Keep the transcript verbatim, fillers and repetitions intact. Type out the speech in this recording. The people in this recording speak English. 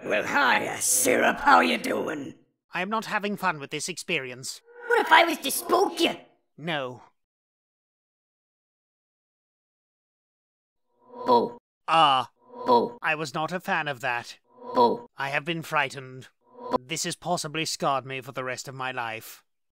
Well, hiya, Syrup. How you doing? I am not having fun with this experience. What if I was to spook you? No. Boo. Ah. Boo. I was not a fan of that. Boo. I have been frightened. This has possibly scarred me for the rest of my life.